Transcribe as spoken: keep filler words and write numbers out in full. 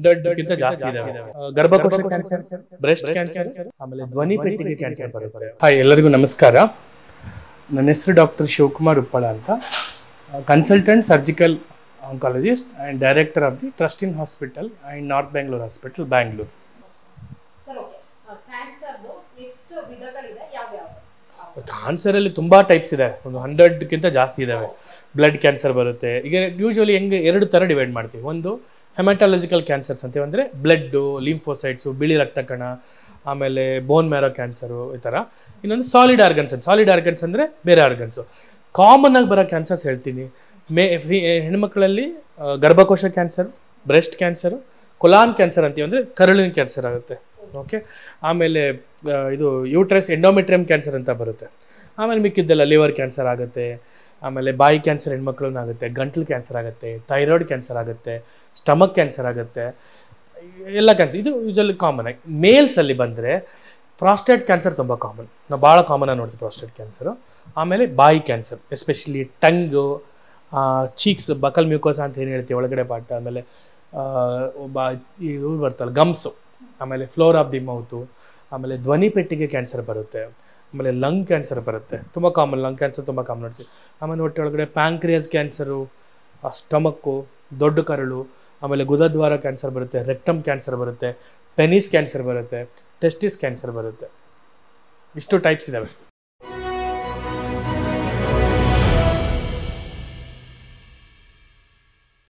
ಹಂಡ್ರೆಡ್ಗಿಂತ ಜಾಸ್ತಿ ಇದಾವೆ. ಗರ್ಭಕೋಶ cancer, breast cancer, ಆಮೇಲೆ ಧ್ವನಿ ಪೆಟ್ಟಿಗೆ ಕ್ಯಾನ್ಸರ್ ಬರುತ್ತೆ. ಹಾಯ್, ಎಲ್ಲರಿಗೂ ನಮಸ್ಕಾರ. ನನ್ನ ಹೆಸರು ಡಾಕ್ಟರ್ ಶಿವಕುಮಾರ್ ಉಪ್ಪಳ ಅಂತ, consultant surgical oncologist and director of the ಟ್ರಸ್ಟಿನ್ hospital and north Bangalore hospital, Bangalore. ಕ್ಯಾನ್ಸರಲ್ಲಿ ತುಂಬ ಟೈಪ್ಸ್ ಇದೆ, ಒಂದು ಹಂಡ್ರೆಡ್ಗಿಂತ ಜಾಸ್ತಿ ಇದ್ದಾವೆ. ಬ್ಲಡ್ ಕ್ಯಾನ್ಸರ್ ಬರುತ್ತೆ. ಈಗ ಯೂಶ್ವಲಿ ಹೆಂಗೆ ಎರಡು ಥರ ಡಿವೈಡ್ ಮಾಡ್ತೀವಿ. ಒಂದು ಹೆಮಟಾಲಜಿಕಲ್ ಕ್ಯಾನ್ಸರ್ಸ್ ಅಂತೀವಿ, ಅಂದರೆ ಬ್ಲಡ್ಡು, ಲಿಂಫೋಸೈಟ್ಸು, ಬಿಳಿ ರಕ್ತ ಕಣ, ಆಮೇಲೆ ಬೋನ್ ಮ್ಯಾರೋ ಕ್ಯಾನ್ಸರು, ಈ ಥರ. ಇನ್ನೊಂದು ಸಾಲಿಡ್ ಆರ್ಗನ್ಸ್ ಅಂತ. ಸಾಲಿಡ್ ಆರ್ಗನ್ಸ್ ಅಂದರೆ ಬೇರೆ ಆರ್ಗನ್ಸು. ಕಾಮನ್ ಆಗಿ ಬರೋ ಕ್ಯಾನ್ಸರ್ಸ್ ಹೇಳ್ತೀನಿ. ಮೇ ಹೆಣ್ಮಕ್ಳಲ್ಲಿ ಗರ್ಭಕೋಶ cancer, breast cancer, colon cancer ಅಂತೀವಿ, ಅಂದರೆ ಕರುಳಿನ ಕ್ಯಾನ್ಸರ್ ಆಗುತ್ತೆ. ಓಕೆ. ಆಮೇಲೆ ಇದು ಯೂಟ್ರಸ್ ಎಂಡೋಮೆಟ್ರಿಯಮ್ ಕ್ಯಾನ್ಸರ್ ಅಂತ ಬರುತ್ತೆ. ಆಮೇಲೆ ಮಿಕ್ಕಿದ್ದೆಲ್ಲ ಲಿವರ್ ಕ್ಯಾನ್ಸರ್ ಆಗುತ್ತೆ, ಆಮೇಲೆ ಬಾಯಿ ಕ್ಯಾನ್ಸರ್ ಹೆಣ್ಮಕ್ಳನ್ನ ಆಗುತ್ತೆ, ಗಂಟ್ಲು ಕ್ಯಾನ್ಸರ್ ಆಗುತ್ತೆ, ಥೈರಾಯ್ಡ್ ಕ್ಯಾನ್ಸರ್ ಆಗುತ್ತೆ, ಸ್ಟಮಕ್ ಕ್ಯಾನ್ಸರ್ ಆಗುತ್ತೆ, ಎಲ್ಲ ಕ್ಯಾನ್ಸರ್. ಇದು ಯೂಶಲಿ ಕಾಮನ್ ಆಗಿ. ಮೇಲ್ಸಲ್ಲಿ ಬಂದರೆ ಪ್ರಾಸ್ಟೇಟ್ ಕ್ಯಾನ್ಸರ್ ತುಂಬ ಕಾಮನ್, ನಾವು ಭಾಳ ಕಾಮನಾಗಿ ನೋಡ್ತೀವಿ ಪ್ರಾಸ್ಟೇಟ್ ಕ್ಯಾನ್ಸರು. ಆಮೇಲೆ ಬಾಯಿ cancer, especially tongue, cheeks, buccal mucosa ಅಂತ ಏನು ಹೇಳ್ತೀವಿ, ಒಳಗಡೆ ಪಾಟ. ಆಮೇಲೆ ಬಾ ಇವು ಬರ್ತಲ್ಲ ಗಮ್ಸು, ಆಮೇಲೆ ಫ್ಲೋರ್ ಆಫ್ ದಿ ಮೌತು, ಆಮೇಲೆ ಧ್ವನಿ ಪೆಟ್ಟಿಗೆ ಕ್ಯಾನ್ಸರ್ ಬರುತ್ತೆ, ಆಮೇಲೆ ಲಂಗ್ ಕ್ಯಾನ್ಸರ್ ಬರುತ್ತೆ, ತುಂಬ ಕಾಮನ್. ಲಂಗ್ ಕ್ಯಾನ್ಸರ್ ತುಂಬ ಕಾಮನ್ ನೋಡ್ತೀವಿ. ಆಮೇಲೆ ಹೊಟ್ಟೆ ಒಳಗಡೆ ಪ್ಯಾಂಕ್ರಿಯಾಸ್ ಕ್ಯಾನ್ಸರು, ಸ್ಟಮಕ್ಕು, ದೊಡ್ಡ ಕರಳು, ಆಮೇಲೆ ಗುದದ್ವಾರ ಕ್ಯಾನ್ಸರ್ ಬರುತ್ತೆ, ರೆಕ್ಟಮ್ ಕ್ಯಾನ್ಸರ್ ಬರುತ್ತೆ, ಪೆನಿಸ್ ಕ್ಯಾನ್ಸರ್ ಬರುತ್ತೆ, ಟೆಸ್ಟಿಸ್ ಕ್ಯಾನ್ಸರ್ ಬರುತ್ತೆ. ಇಷ್ಟು ಟೈಪ್ಸ್ ಇದ್ದಾವೆ.